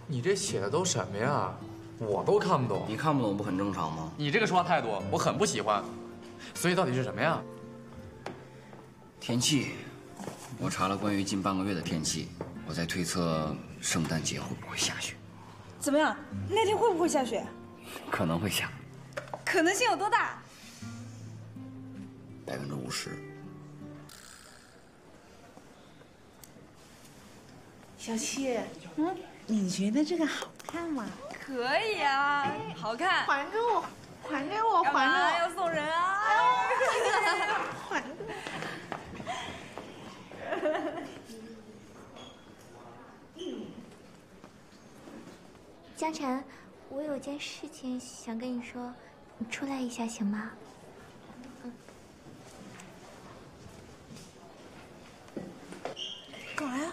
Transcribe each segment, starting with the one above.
你这写的都什么呀？我都看不懂。 你看不懂不很正常吗？ 你这个说话态度，我很不喜欢。所以到底是什么呀？ 天气，我查了关于近半个月的天气，我在推测圣诞节会不会下雪。 怎么样？那天会不会下雪？ 可能会下。 可能性有多大 ？50%。 小七，你觉得这个好看吗？ 可以啊，好看。 还给我，还给我，还给我！ 要送人啊！ 还给我！ 江晨，我有件事情想跟你说，你出来一下行吗？ 干嘛呀？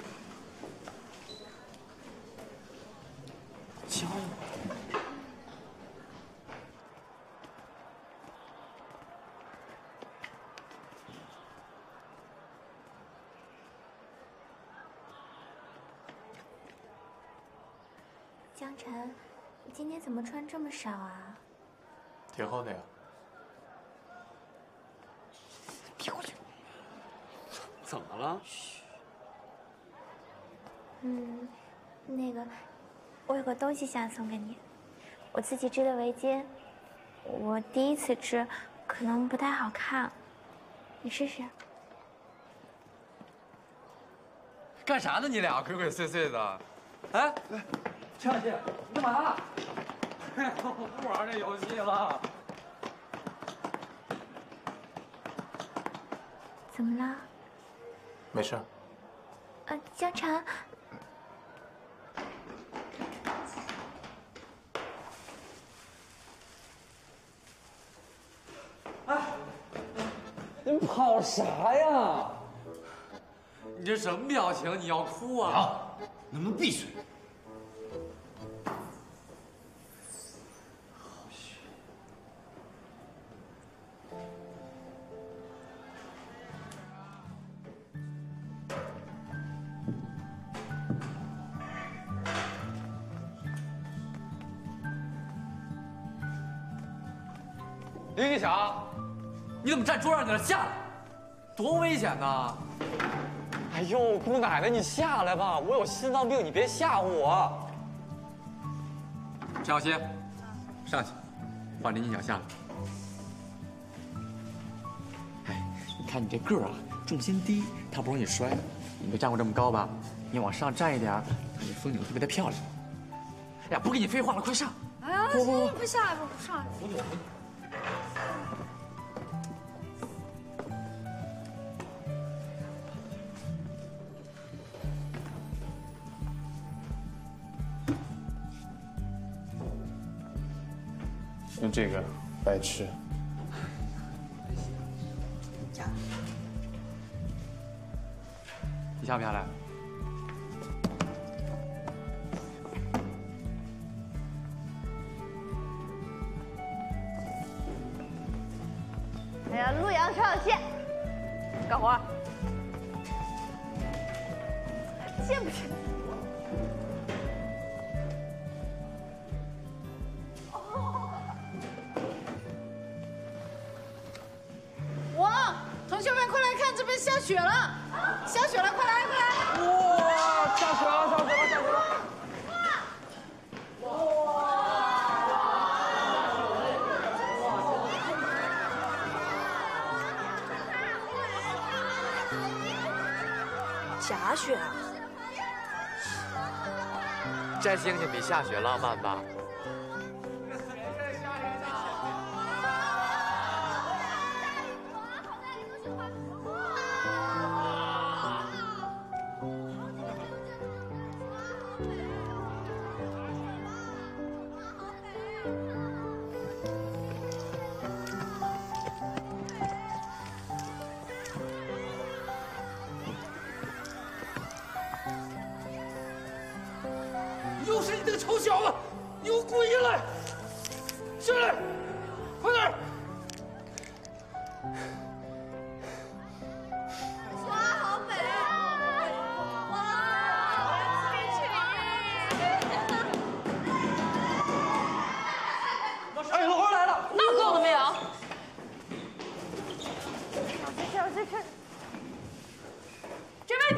教我。 江晨，你今天怎么穿这么少啊？ 挺厚的呀。 别过去。怎么了？ 那个，我有个东西想送给你，我自己织的围巾，我第一次织，可能不太好看，你试试。 干啥呢？你俩鬼鬼祟祟的。哎，陈小姐，你干嘛？我不玩这游戏了。 怎么了？ 没事。 江晨。 你跑啥呀？你这什么表情？你要哭啊？ 好，能不能闭嘴？ 林jingxiao，你怎么站桌上去了？下来，多危险呐！哎呦，姑奶奶，你下来吧，我有心脏病，你别吓唬我。陈小希，上去，换林jingxiao下来。哎，你看你这个儿啊，重心低，他不容易摔。你没站过这么高吧？你往上站一点，你风景特别的漂亮。哎呀，不跟你废话了，快上！ 哎呀，行，不下，不上。 扶你，我扶你。用这个白吃。你下不下来？ 哎呀，陆阳、陈小希，干活。见不见？ 同学们，快来看，这边下雪了！下雪了，快来，快来！ 哇，下雪了，下雪了，下雪了！ 假雪啊！ 摘星星比下雪浪漫吧？又是你这个臭小子！你给我滚下来！下来，快点！ 哇，好美！哇，冰淇淋！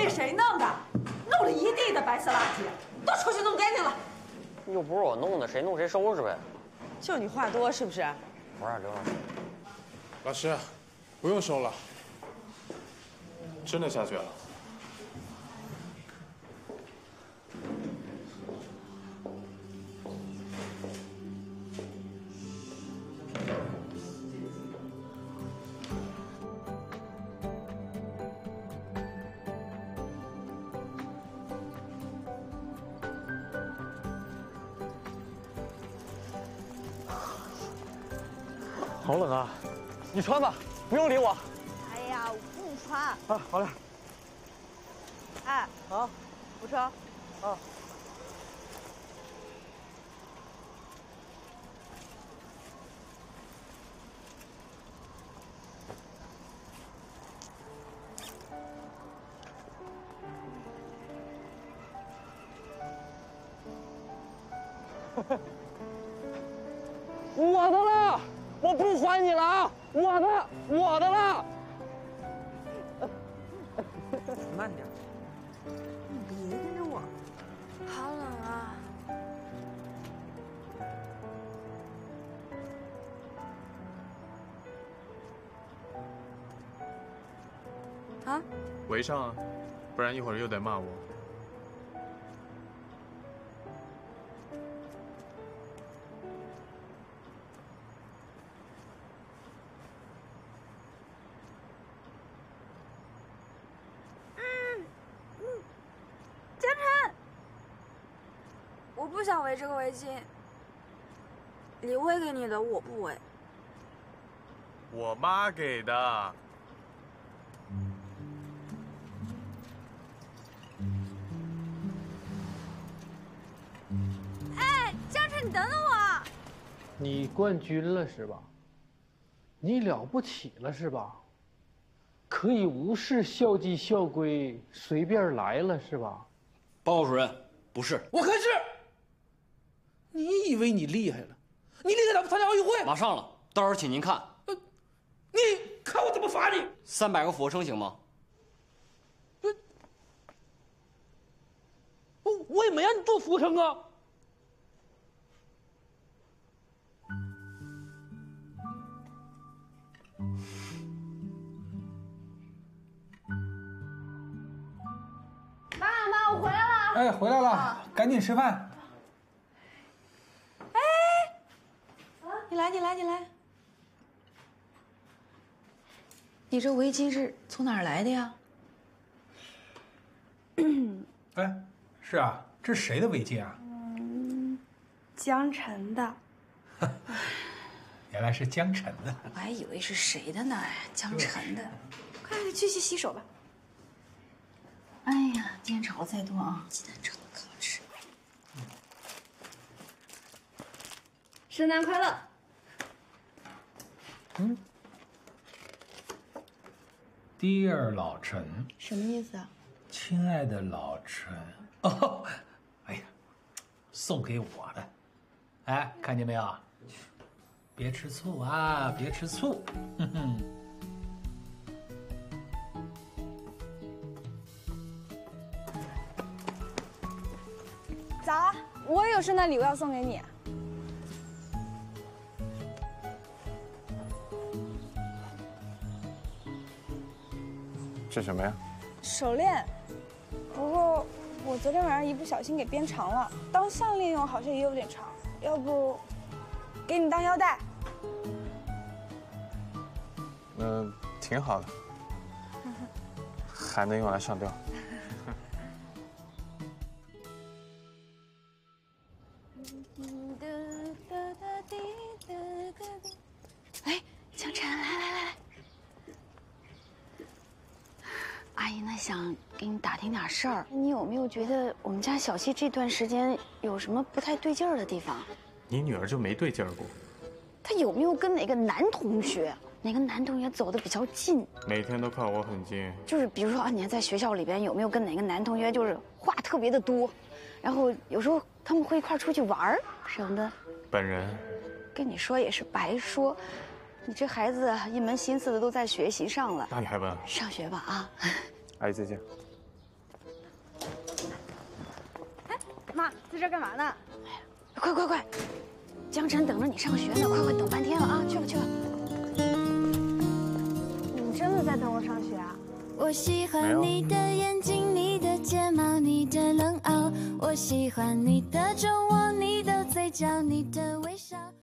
被谁弄的？弄了一地的白色垃圾，都出去弄干净了。 又不是我弄的，谁弄谁收拾呗。 就你话多是不是？ 不是刘老师。 老师，不用收了，真的下雪了。 好冷啊，你穿吧，不用理我。 哎呀，我不穿。 啊，好嘞。 哎， 啊， 扶车。 啊。我的了，我不还你了啊！我的了。慢点。 你别跟着我。 好冷啊！ 啊？ 围上啊，不然一会儿又得骂我。 江晨，我不想围这个围巾。李薇给你的，我不围。 我妈给的。 哎，江晨，你等等我。 你冠军了是吧？你了不起了是吧？可以无视校纪校规，随便来了是吧？ 报告主任，不是。 我可是。你以为你厉害了？你厉害咋不参加奥运会？ 马上了，到时候请您看。 你看我怎么罚你 ？300个俯卧撑行吗？ 我也没让你做俯卧撑啊。 妈，我回来了。 哎，回来了，赶紧吃饭。 你来，你这围巾是从哪儿来的呀？ 哎，是啊，这是谁的围巾啊？ 江晨的。 原来是江晨的。 我还以为是谁的呢，江晨的。快去洗手吧。哎呀，今天炒的菜多啊，鸡蛋炒的可好吃。 圣诞快乐。 Dear 老陈， 什么意思啊？ 亲爱的老陈，哦，哎呀，送给我的，哎，看见没有？别吃醋啊，别吃醋，哼哼。 咋？我也有圣诞礼物要送给你。 这什么呀？ 手链，不过我昨天晚上一不小心给编长了，当项链用好像也有点长，要不给你当腰带？ 挺好的，还能用来上吊。 哎，江晨，来，阿姨呢想给你打听点事儿，你有没有觉得我们家小希这段时间有什么不太对劲儿的地方？ 你女儿就没对劲儿过？ 她有没有跟哪个男同学走得比较近？ 每天都靠我很近。 就是比如说啊，你在学校里边有没有跟哪个男同学就是话特别的多，然后有时候他们会一块出去玩儿什么的。 本人跟你说也是白说，你这孩子一门心思的都在学习上了。 那你还问？ 上学吧啊！ 阿姨再见。 妈，在这干嘛呢？ 快快快，江晨等着你上学呢，快快等半天了啊！去吧去吧。 你们真的在等我上学啊？ 我喜欢你的眼睛，你的睫毛，你的冷傲。我喜欢你的酒窝，你的嘴角，你的微笑。